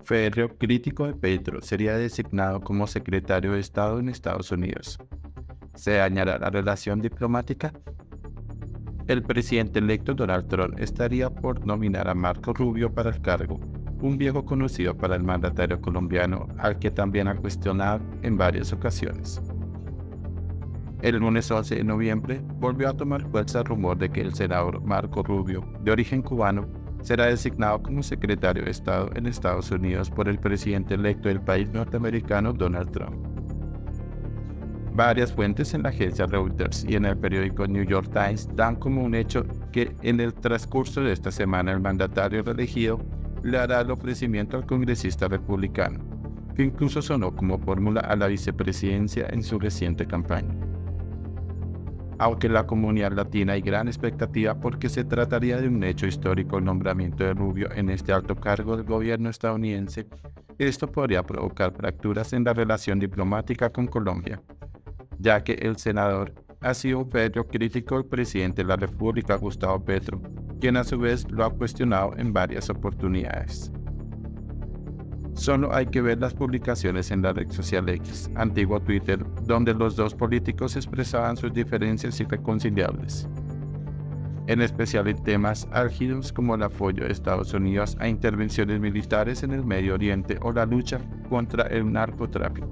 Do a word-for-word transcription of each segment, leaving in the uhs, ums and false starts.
férreo crítico de Petro, sería designado como secretario de Estado en Estados Unidos. ¿Se dañará la relación diplomática? El presidente electo Donald Trump estaría por nominar a Marco Rubio para el cargo, un viejo conocido para el mandatario colombiano, al que también ha cuestionado en varias ocasiones. El lunes once de noviembre volvió a tomar fuerza el rumor de que el senador Marco Rubio, de origen cubano, será designado como secretario de Estado en Estados Unidos por el presidente electo del país norteamericano Donald Trump. Varias fuentes en la agencia Reuters y en el periódico New York Times dan como un hecho que en el transcurso de esta semana el mandatario reelegido le hará el ofrecimiento al congresista republicano, que incluso sonó como fórmula a la vicepresidencia en su reciente campaña. Aunque en la comunidad latina hay gran expectativa porque se trataría de un hecho histórico el nombramiento de Rubio en este alto cargo del gobierno estadounidense, esto podría provocar fracturas en la relación diplomática con Colombia, ya que el senador ha sido un férreo crítico del presidente de la República, Gustavo Petro, quien a su vez lo ha cuestionado en varias oportunidades. Solo hay que ver las publicaciones en la red social X, antiguo Twitter, donde los dos políticos expresaban sus diferencias irreconciliables, en especial en temas álgidos como el apoyo de Estados Unidos a intervenciones militares en el Medio Oriente o la lucha contra el narcotráfico.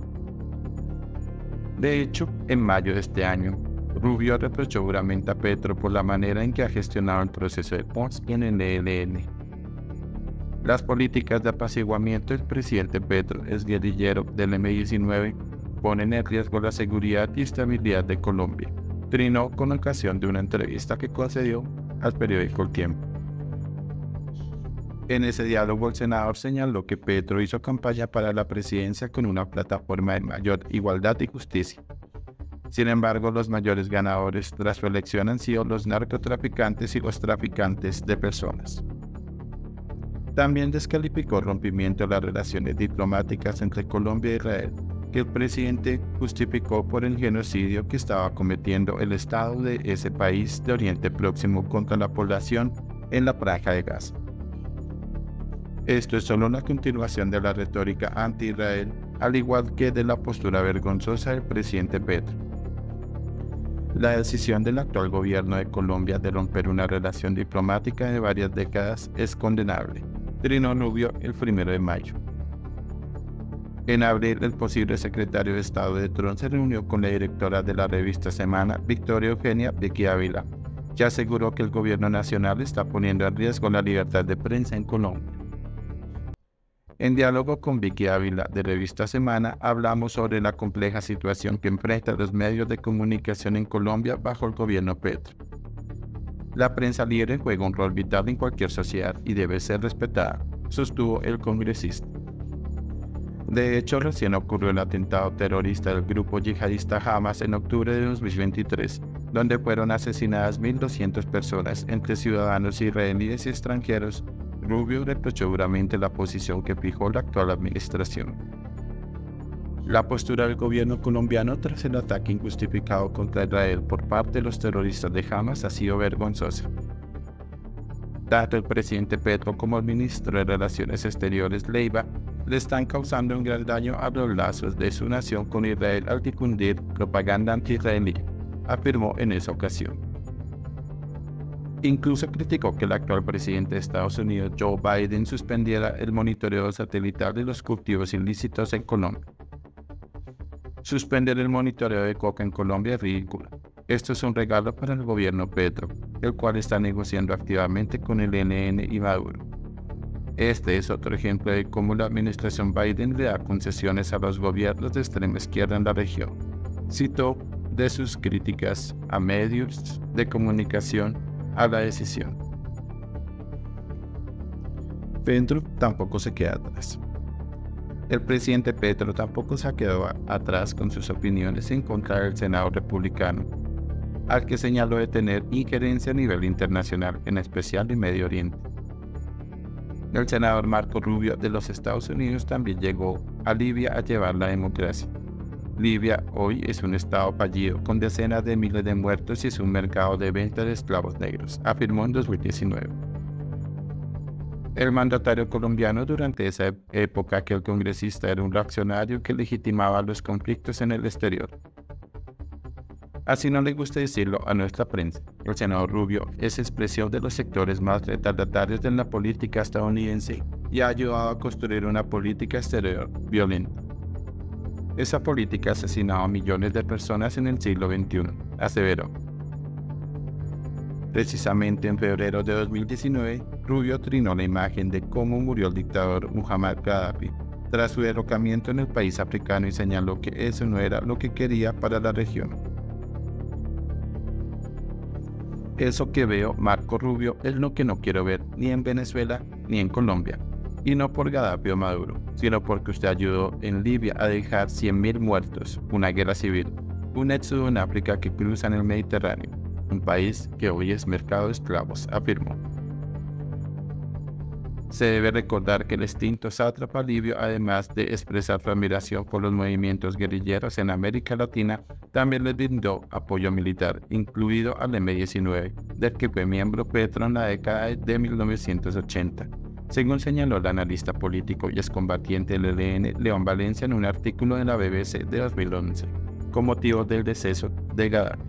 De hecho, en mayo de este año, Rubio reprochó duramente a Petro por la manera en que ha gestionado el proceso de paz en el E L N. Las políticas de apaciguamiento del presidente Petro, ex guerrillero del eme diecinueve, ponen en riesgo la seguridad y estabilidad de Colombia, trinó con ocasión de una entrevista que concedió al periódico El Tiempo. En ese diálogo el senador señaló que Petro hizo campaña para la presidencia con una plataforma de mayor igualdad y justicia. Sin embargo, los mayores ganadores tras su elección han sido los narcotraficantes y los traficantes de personas. También descalificó el rompimiento de las relaciones diplomáticas entre Colombia e Israel, que el presidente justificó por el genocidio que estaba cometiendo el Estado de ese país de Oriente Próximo contra la población en la Franja de Gaza. Esto es solo una continuación de la retórica anti-Israel, al igual que de la postura vergonzosa del presidente Petro. La decisión del actual gobierno de Colombia de romper una relación diplomática de varias décadas es condenable, trinó Rubio el primero de mayo. En abril, el posible secretario de Estado de Trump se reunió con la directora de la revista Semana, Victoria Eugenia Vicky Ávila, que aseguró que el gobierno nacional está poniendo en riesgo la libertad de prensa en Colombia. En diálogo con Vicky Ávila de Revista Semana, hablamos sobre la compleja situación que enfrentan los medios de comunicación en Colombia bajo el gobierno Petro. La prensa libre juega un rol vital en cualquier sociedad y debe ser respetada, sostuvo el congresista. De hecho, recién ocurrió el atentado terrorista del grupo yihadista Hamas en octubre de dos mil veintitrés, donde fueron asesinadas mil doscientas personas entre ciudadanos israelíes y extranjeros. Rubio reprochó duramente la posición que fijó la actual administración. La postura del gobierno colombiano tras el ataque injustificado contra Israel por parte de los terroristas de Hamas ha sido vergonzosa. Tanto el presidente Petro como el ministro de Relaciones Exteriores Leiva le están causando un gran daño a los lazos de su nación con Israel al difundir propaganda anti-israelí, afirmó en esa ocasión. Incluso criticó que el actual presidente de Estados Unidos, Joe Biden, suspendiera el monitoreo satelital de los cultivos ilícitos en Colombia. Suspender el monitoreo de coca en Colombia es ridículo. Esto es un regalo para el gobierno Petro, el cual está negociando activamente con el E L N y Maduro. Este es otro ejemplo de cómo la administración Biden le da concesiones a los gobiernos de extrema izquierda en la región. Citó de sus críticas a medios de comunicación a la decisión. Petro tampoco se queda atrás. El presidente Petro tampoco se quedó atrás con sus opiniones en contra del Senado republicano, al que señaló de tener injerencia a nivel internacional, en especial en Medio Oriente. El senador Marco Rubio de los Estados Unidos también llegó a Libia a llevar la democracia. Libia hoy es un estado fallido con decenas de miles de muertos y es un mercado de venta de esclavos negros, afirmó en dos mil diecinueve. El mandatario colombiano durante esa época que el congresista era un reaccionario que legitimaba los conflictos en el exterior. Así no le gusta decirlo a nuestra prensa, el senador Rubio es expresión de los sectores más retardatarios de la política estadounidense y ha ayudado a construir una política exterior violenta. Esa política ha asesinado a millones de personas en el siglo veintiuno, aseveró. Precisamente en febrero de dos mil diecinueve, Rubio trinó la imagen de cómo murió el dictador Muammar Gaddafi tras su derrocamiento en el país africano y señaló que eso no era lo que quería para la región. Eso que veo, Marco Rubio, es lo que no quiero ver ni en Venezuela ni en Colombia. Y no por Gaddafi o Maduro, sino porque usted ayudó en Libia a dejar cien mil muertos, una guerra civil, un éxodo en África que cruzan el Mediterráneo, un país que hoy es mercado de esclavos, afirmó. Se debe recordar que el extinto sátrapa libio, además de expresar su admiración por los movimientos guerrilleros en América Latina, también les brindó apoyo militar, incluido al eme diecinueve, del que fue miembro Petro en la década de mil novecientos ochenta, según señaló el analista político y excombatiente del e ele ene León Valencia en un artículo de la be be ce de dos mil once, con motivo del deceso de Gaddafi.